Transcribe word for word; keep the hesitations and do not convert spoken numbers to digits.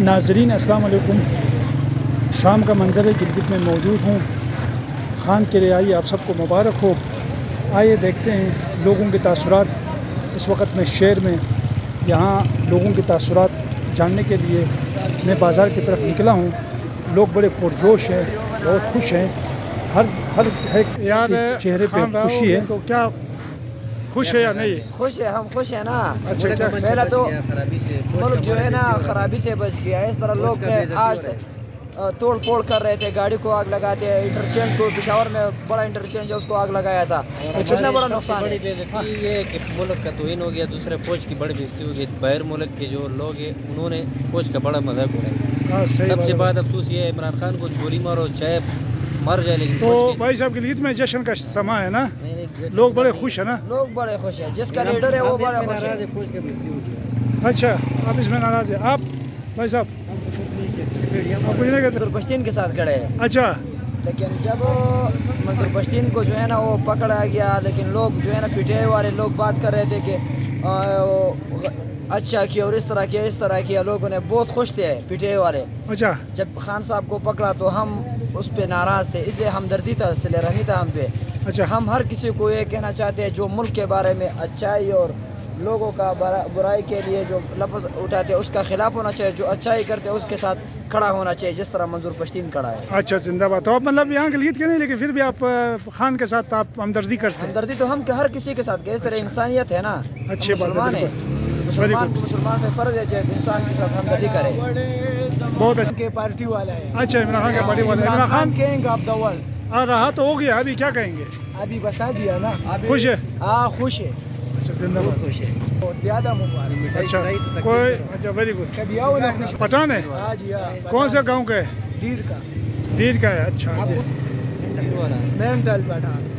ناظرین السلام علیکم، شام کا منظر ہے، گلگت میں موجود ہوں۔ خان کے لیے آئیے آپ سب کو مبارک ہو۔ آئیے دیکھتے ہیں لوگوں کے تاثرات اس وقت میں شہر میں، یہاں لوگوں کے تاثرات جاننے کے لیے میں بازار کی طرف نکلا ہوں۔ لوگ بڑے پرجوش ہیں، بہت خوش ہیں، ہر ہر چہرے پہ خوشی ہے۔ تو کیا خوش ہے یا نہیں؟ خوش ہے، ہم خوش ہیں نا۔ اچھا، پہلا تو ملک جو ہے نا خرابی سے بچ گیا۔ اس طرح لوگ آج توڑ پھوڑ کر رہے تھے، گاڑی کو آگ لگاتے ہیں، انٹرچینج کو پشاور میں بڑا انٹرچینج ہے اس کو آگ لگایا تھا۔ کتنا بڑا نقصان ہے۔ یہ ہے کہ ملک کا توہین ہو گیا، دوسرے فوج کی بڑی بےزتی ہو گئی۔ باہر ملک کے جو لوگ ہیں انہوں نے فوج کا بڑا مذاق اڑایا۔ سب سے بات افسوس یہ ہے عمران خان کو گولی مارو چاہے مر جائے، لیکن تو بھائی صاحب گلگت میں جشن کا سما ہے نا، لوگ بڑے خوش ہیں نا؟ لوگ بڑے خوش ہیں، جس کا لیڈر ہے وہ بڑا خوش ہے۔ اچھا، آپ اس میں ناراض ہیں؟ آپ بھائی صاحب منظور پشتین کے ساتھ کھڑے ہیں۔ اچھا، لیکن جب منظور پشتین کو جو ہے نا وہ پکڑا گیا، لیکن لوگ جو ہے نا پی ٹی آئی والے لوگ بات کر رہے تھے کہ اچھا کیا اور اس طرح کیا اس طرح کیا، لوگوں نے بہت خوش تھے پی ٹی آئی والے۔ اچھا، جب خان صاحب کو پکڑا تو ہم اس پہ ناراض تھے، اس لیے ہمدردی تھا، صلہ رحمی تھا ہم پہ۔ اچھا، ہم ہر کسی کو یہ کہنا چاہتے ہیں جو ملک کے بارے میں اچھائی اور لوگوں کا برائی کے لیے جو لفظ اٹھاتے ہیں اس کا خلاف ہونا چاہیے، جو اچھائی کرتے ہیں اس کے ساتھ کھڑا ہونا چاہیے، جس طرح منظور پشتین کھڑا ہے۔ اچھا، زندہ باد۔ تو آپ مطلب یہاں گلگت کے نہیں، لیکن پھر بھی آپ خان کے ساتھ آپ ہمدردی کرتے ہیں؟ ہمدردی تو ہم ہر کسی کے ساتھ، اس طرح انسانیت ہے نا، اچھی بات ہے، مسلمان ہے، مسلمان مسلمان پہ فرض ہے جب انسان کے ساتھ ہمدردی کرے۔ بہت اچھا، کے پارٹی والا ہے۔ اچھا، عمران خان کے پارٹی والے۔ Imran Khan king of the world آ رہا تو ہو گیا، ابھی کیا کہیں گے؟ ابھی بتا دیا نا، خوش ہے؟ ہاں خوش ہے، اچھا، زندہ باد۔ خوش ہے، بہت زیادہ مبارک۔ اچھا، کوئی اچھا، ویری گڈ۔ کبھی آؤ نا، پٹھان ہے؟ ہاں جی ہاں۔ کون سے گاؤں کا ہے؟ دیر کا، دیر کا ہے۔ اچھا، مینٹل پٹھان۔